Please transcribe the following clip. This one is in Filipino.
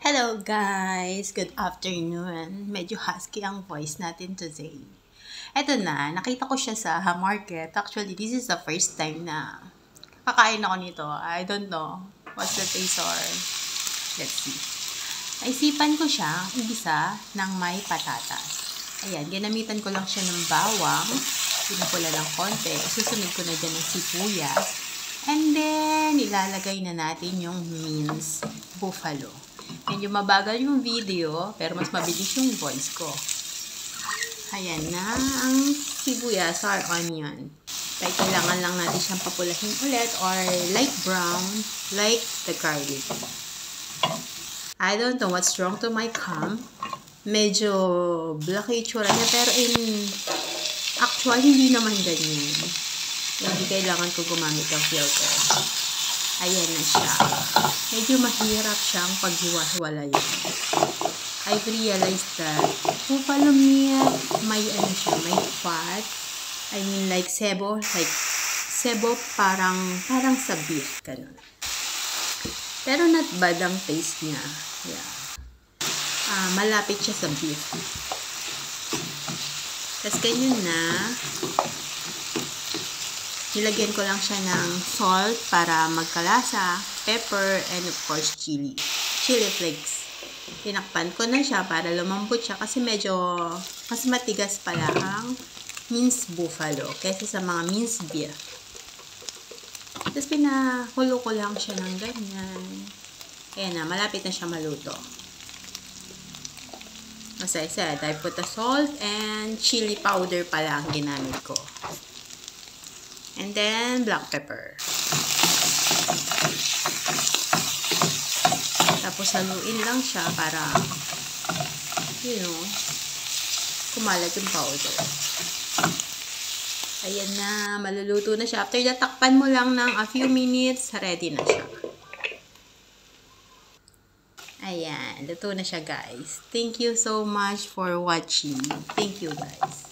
Hello guys! Good afternoon. Medyo husky ang voice natin today. Eto na, nakita ko siya sa market. Actually, this is the first time na kakain ako nito. I don't know what's the taste or let's see. Naisipan ko siya igisa ng may patatas. Ayan, ginamitan ko lang siya ng bawang. Pinupula ng konti. Susunod ko na dyan ng sibuyas. And then, ilalagay na natin yung minced buffalo. Medyo mabagal yung video, pero mas mabilis yung voice ko. Ayan na ang sibuyas or onion. Kaya kailangan lang natin siyang papulahin ulit or light brown, like the garlic. I don't know what's wrong to my cam. Medyo black yung itsura niya, pero actually, hindi naman ganyan. Hindi kailangan ko gumamit ng filter. Ayan na siya. Medyo mahirap siyang paghiwa-hiwalayin. I've realized that buffalo meat, may may fat. I mean like sebo parang sa beef, ganun. Pero not bad ang taste niya. Yeah. Malapit siya sa beef. Tapos ganyan na. Nilagyan ko lang siya ng salt para magkalasa, pepper, and of course, chili flakes. Tinakpan ko na siya para lumambot siya kasi medyo mas matigas pala ang minced buffalo kaysa sa mga minced beef. Tapos pinakulo ko lang siya ng ganyan. Ayan na, malapit na siya maluto. As I said, I put the salt and chili powder pala ang ginamit ko. And then, black pepper. Tapos, haluin lang siya para, kumalat yung powder. Ayan na, maluluto na siya. After that, takpan mo lang ng a few minutes, ready na siya. Ayan, luto na siya guys. Thank you so much for watching. Thank you guys.